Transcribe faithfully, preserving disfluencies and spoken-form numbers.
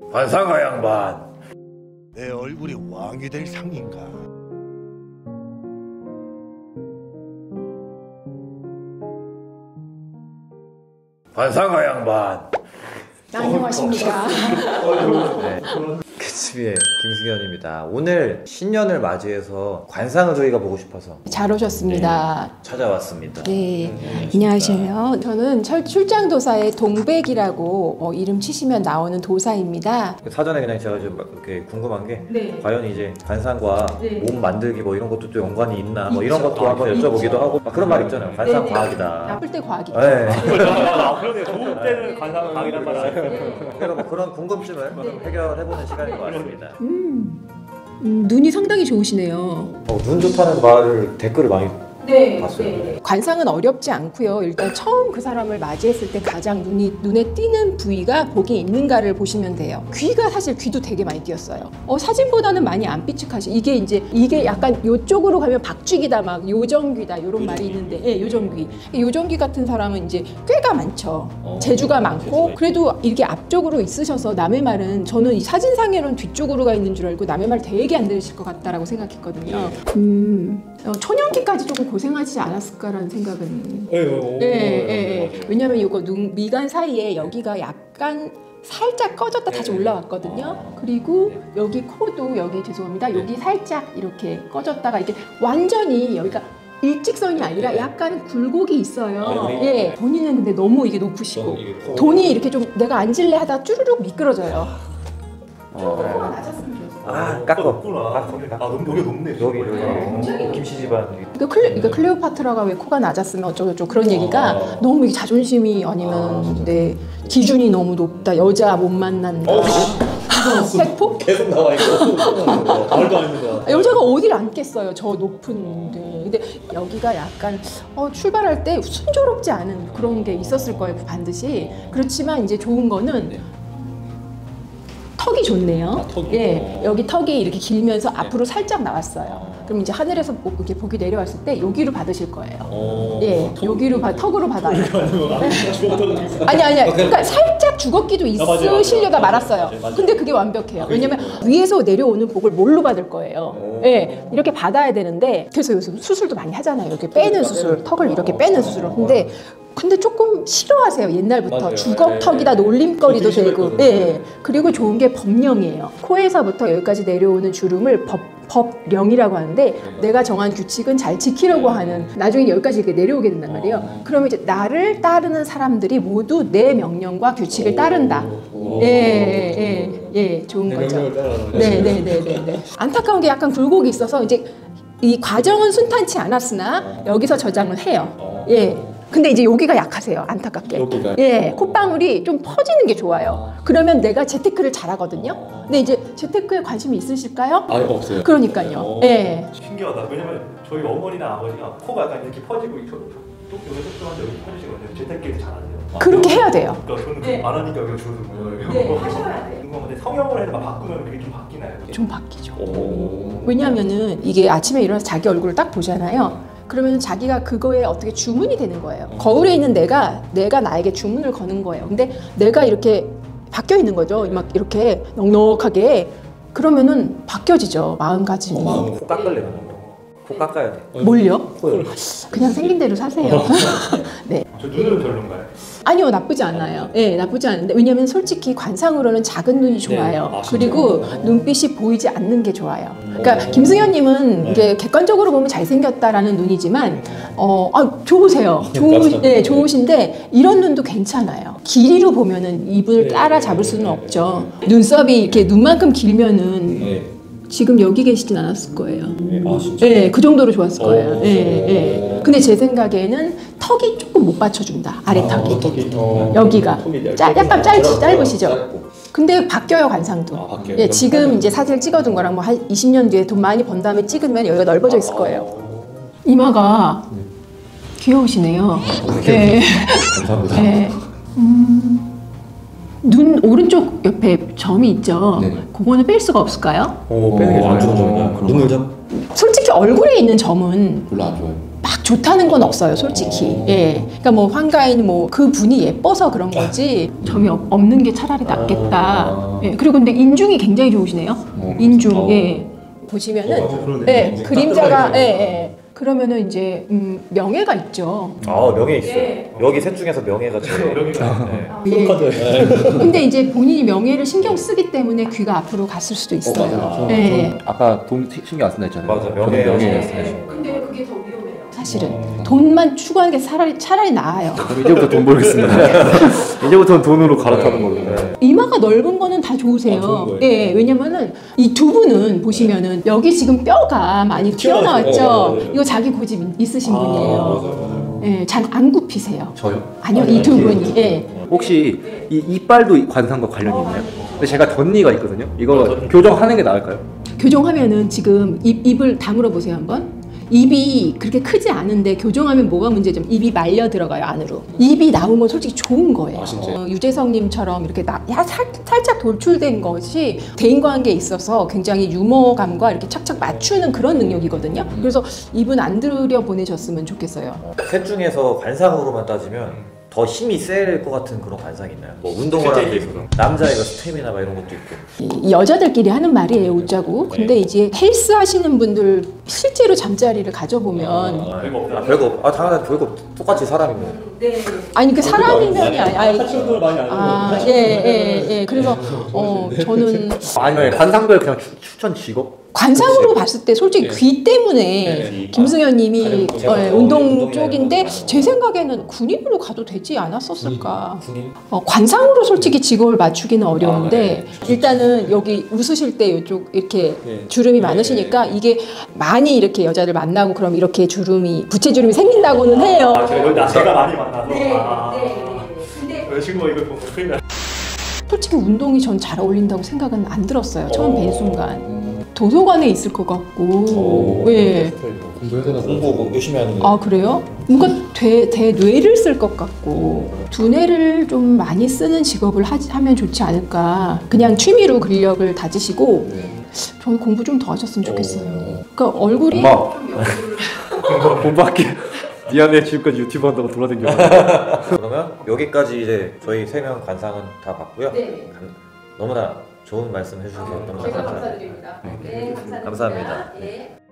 관상가 양반, 내 얼굴이 왕이 될 상인가? 관상가 양반. 안녕하십니까. 네. 캐치비의 김승현입니다. 오늘 신년을 맞이해서 관상을 저희가 보고 싶어서 잘 오셨습니다. 네, 찾아왔습니다. 네, 안녕하세요. 저는 철, 출장도사의 동백이라고 어, 이름 치시면 나오는 도사입니다. 사전에 그냥 제가 좀 이렇게 궁금한 게 네. 과연 이제 관상과 네. 몸 만들기 뭐 이런 것도 또 연관이 있나 뭐 이런 있죠. 것도 한번 여쭤보기도 있죠. 하고 막 그런 말 있잖아요. 관상 네네. 과학이다. 나쁠 때 과학이죠. 네. 그러네. 좋을 때는 관상 강이란 말 아니에요. 그래서 뭐 그런 궁금증을 좀 해결해보는 시간인 것 같습니다. 음, 음, 눈이 상당히 좋으시네요. 어, 눈 좋다는 말을 댓글을 많이 네, 봤어요. 네. 관상은 어렵지 않고요. 일단 처음 그 사람을 맞이했을 때 가장 눈이 눈에 띄는 부위가 복에 있는가를 보시면 돼요. 귀가 사실 귀도 되게 많이 띄었어요. 어, 사진보다는 많이 안 삐죽하시. 이게 이제 이게 약간 요쪽으로 가면 박쥐기다 막 요정귀다 이런 말이 있는데, 예, 요정귀. 요정귀 같은 사람은 이제 꾀가 많죠. 어, 재주가 많고 그래도 이렇게 앞쪽으로 있으셔서 남의 말은 저는 이 사진상에는 뒤쪽으로 가 있는 줄 알고 남의 말 되게 안 들으실 것 같다라고 생각했거든요. 음, 어, 초년기까지 조금 고생하지 않았을까라는 생각은. 예, 예, 예, 예, 예. 왜냐면 이거 눈, 미간 사이에 여기가 약간 살짝 꺼졌다 다시 올라왔거든요. 그리고 여기 코도 여기 죄송합니다. 여기 살짝 이렇게 꺼졌다가 이게 완전히 여기가 일직선이 아니라 약간 굴곡이 있어요. 예. 본인은 근데 너무 이게 높으시고 돈이 이렇게 좀 내가 앉을래 하다 쭈르륵 미끄러져요. 어. 낮았으면 좋겠어요. 아, 깎어. 높구나. 깎어. 아, 너무 여기 높네. 여기 여기 김씨 집안. 그러니까, 클레, 그러니까 클레오파트라가 왜 코가 낮았으면 어쩌고저쩌고 그런 얘기가 아. 너무 이게 자존심이 아니면 아, 네, 기준이 너무 높다. 여자 못 만난다. 어, 세포? 계속 나와 있고. 말도 안 되는 거. 여자가 어디를 앉겠어요. 저 높은데. 근데 여기가 약간 어, 출발할 때 순조롭지 않은 그런 게 있었을 거예요. 반드시. 그렇지만 이제 좋은 거는 턱이 좋네요. 아, 턱이. 예, 여기 턱이 이렇게 길면서 앞으로 살짝 나왔어요. 그럼 이제 하늘에서 보- 이렇게 복이 내려왔을 때 여기로 받으실 거예요. 어, 예, 턱- 여기로 받, 턱으로 받아요. 죽었던 아니 아니, 그러니까 살짝 주걱기도 맞아요, 있으시려다 맞아요. 말았어요. 맞아요, 맞아요. 근데 그게 완벽해요. 아, 왜냐면 그게 위에서 내려오는 복을 뭘로 받을 거예요. 오. 예, 이렇게 받아야 되는데 그래서 요즘 수술도 많이 하잖아요. 이렇게 빼는 수술, 턱을 이렇게 빼는 수술을. 근데 근데 조금 싫어하세요. 옛날부터 맞아요. 주걱턱이다 예, 예. 놀림거리도 되게 되고. 싫어했거든요. 예, 예. 그리고 좋은 게 법령이에요. 코에서부터 여기까지 내려오는 주름을 법 법령이라고 하는데 내가 정한 규칙은 잘 지키려고 하는 나중에 여기까지 이렇게 내려오게 된단 말이에요. 어. 그러면 이제 나를 따르는 사람들이 모두 내 명령과 규칙을 따른다. 오. 예, 예, 예, 예, 좋은 내 거죠. 명령을 따라가는 네, 네, 네, 네, 네. 안타까운 게 약간 굴곡이 있어서 이제 이 과정은 순탄치 않았으나 여기서 저장을 해요. 어. 예. 근데 이제 여기가 약하세요. 안타깝게. 여기가? 예, 콧방울이 좀 퍼지는 게 좋아요. 그러면 내가 재테크를 잘하거든요. 근데 이제 재테크에 관심이 있으실까요? 아, 없어요. 그러니까요. 어. 예. 신기하다. 왜냐면 저희 어머니나 아버지가 코가 약간 이렇게 퍼지고 톡 여기 톡톡한데 여기 퍼지시거든요. 재테크를 잘하세요. 그렇게 해야 돼요. 그러니까 저는 네. 안 하니까 그냥 줄어든 거예요. 네, 하셔야 돼요. 궁금한데 성형을 해서 막 바꾸면 그게 좀 바뀌나요? 좀 바뀌죠. 오. 왜냐하면은 이게 아침에 일어나서 자기 얼굴을 딱 보잖아요. 그러면 자기가 그거에 어떻게 주문이 되는 거예요. 거울에 있는 내가 내가 나에게 주문을 거는 거예요. 근데 내가 이렇게 바뀌어 있는 거죠. 막 이렇게 넉넉하게. 그러면은 바뀌어지죠. 마음가짐이. 어, 마음. 코 깎을래요. 코 깎아야 돼. 뭘요? 코요. 그냥 생긴 대로 사세요. 네. 저 눈은 별론가요? 아니요, 나쁘지 않아요. 예, 네, 나쁘지 않은데 왜냐면 솔직히 관상으로는 작은 눈이 좋아요. 아, 그리고 진짜요? 눈빛이 보이지 않는 게 좋아요. 그러니까 오. 김승현님은 네. 이게 객관적으로 보면 잘생겼다라는 눈이지만 어, 아, 좋으세요. 좋으, 맞죠. 네, 좋으신데 이런 눈도 괜찮아요. 길이로 보면은 입을 네, 따라 네, 잡을 네, 수는 네, 없죠. 눈썹이 이렇게 눈만큼 길면은 네. 지금 여기 계시진 않았을 거예요. 아, 진짜? 네, 그 정도로 좋았을 거예요. 오. 네, 네. 근데 제 생각에는 턱이 조금 못 받쳐준다. 아래 턱이. 아, 턱이. 어. 여기가 턱이 얇- 짜, 약간 짧, 짧고, 짧으시죠? 짧고. 근데 바뀌어요, 관상도. 아, 바뀌어요? 예, 지금 이제 사진을 찍어둔 거랑 뭐 한 이십 년 뒤에 돈 많이 번 다음에 찍으면 여기가 넓어져 있을 거예요. 어. 이마가 귀여우시네요. 아, 예. 감사합니다. 예. 음, 눈 오른쪽 옆에 점이 있죠? 네. 그거는 뺄 수가 없을까요? 오, 빼는 게 안 좋아요. 눈을 잡 솔직히 얼굴에 있는 점은 별로 안 좋아요. 막 좋다는 건 없어요, 솔직히. 예. 그러니까 뭐 환가인 뭐 그 분이 예뻐서 그런 거지 점이 없- 없는 게 차라리 낫겠다. 예. 그리고 근데 인중이 굉장히 좋으시네요. 인중. 예. 보시면은 예, 그림자가 예, 예. 그러면은 이제 음, 명예가 있죠. 아 명예 있어요. 예. 여기 셋 중에서 명예가 제일. 명예가 네. 예. 근데 이제 본인이 명예를 신경 쓰기 때문에 귀가 앞으로 갔을 수도 있어요. 예, 예. 아까 돈 신경 안 쓴다 했잖아요. 맞아, 저는 명예. 명예였어요. 근데 그게 더 위험해요. 사실은 돈만 추구하는 게 차라리 차라리 나아요. 그럼 이제부터 돈 벌겠습니다. 이제부터는 돈으로 갈아타는 걸로. 네. 이마가 넓은 거는 다 좋으세요. 아, 좋은 거예요? 예, 왜냐면은 이 두 분은 보시면은 여기 지금 뼈가 많이 튀어나왔죠. 튀어나왔어요. 네, 네, 네. 이거 자기 고집 있으신 아, 분이에요. 맞아요. 예, 잘 안 굽히세요. 저요? 아니요, 이 두 분이. 예. 혹시 이 이빨도 관상과 관련이 있나요? 근데 제가 덧니가 있거든요. 이거 교정하는 게 나을까요? 교정하면은 지금 입, 입을 다물어 보세요 한번. 입이 그렇게 크지 않은데 교정하면 뭐가 문제죠? 입이 말려 들어가요 안으로. 입이 나온 건 솔직히 좋은 거예요. 어, 유재석님처럼 이렇게 나, 야, 살, 살짝 돌출된 것이 대인관계에 있어서 굉장히 유머감과 이렇게 착착 맞추는 그런 능력이거든요. 그래서 입은 안 들여 보내셨으면 좋겠어요. 셋 중에서 관상으로만 따지면 더 힘이 셀 것 같은 그런 관상이 있나요? 뭐 운동을 하는 데 있어서 남자애가 스태미나 막 이런 것도 있고. 이 여자들끼리 하는 말이에요, 웃자고. 근데 이제 헬스 하시는 분들 실제로 잠자리를 가져보면 아, 별거 없나? 아, 별거 없. 아 당연히 별거 없. 똑같이 사람이 뭐. 아니 그 사람이면이 아니 아니 탈출을 많이 안 아, 하는 예, 예, 예. 그래서 어 저는 아니 관상별 그냥 추, 추천 직업? 관상으로 봤을 때 솔직히 귀 때문에 네. 김승현님이 제가 어, 예, 또 운동 운동이나 쪽인데 이런 거. 제 생각에는 군인으로 가도 되지 않았었을까. 군인? 어, 관상으로 솔직히 직업을 맞추기는 어려운데 일단은 여기 웃으실 때 이쪽 이렇게 주름이 많으시니까 이게 많이 이렇게 여자를 만나고 그럼 이렇게 주름이 부채 주름이 생긴다고는 해요. 아, 제가 여기 제가 많이 만나서. 네, 아, 네. 근데 여자친구가 이걸 보면 큰일 나. 솔직히 운동이 전 잘 어울린다고 생각은 안 들었어요. 처음 뵌 순간. 도서관에 있을 것 같고. 예. 공부 뭐 열심히 하는. 아 그래요? 뭔가 대, 대뇌를 쓸 것 같고 두뇌를 좀 많이 쓰는 직업을 하, 하면 좋지 않을까. 그냥 취미로 근력을 다지시고 저는 공부 좀 더 하셨으면 좋겠어요. 그러니까 얼굴이 엄마. 공부할게. 미안해 지금까지 유튜브 한다고 돌아다녀. 그러면 여기까지 이제 저희 세 명 관상은 다 봤고요. 네. 감- 너무나 좋은 말씀 해주셔서 너무 감사합니다. 네, 감사드립니다. 감사합니다. 네.